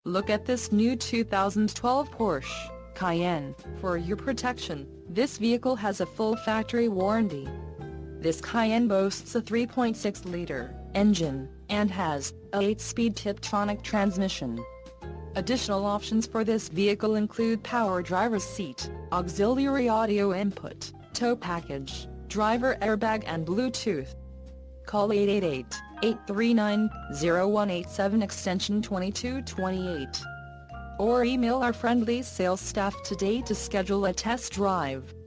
Look at this new 2012 Porsche Cayenne. For your protection, this vehicle has a full factory warranty. This Cayenne boasts a 3.6-liter engine, and has a 8-speed Tiptronic transmission. Additional options for this vehicle include power driver's seat, auxiliary audio input, tow package, driver airbag and Bluetooth. Call 888-839-0187 extension 2228. Or email our friendly sales staff today to schedule a test drive.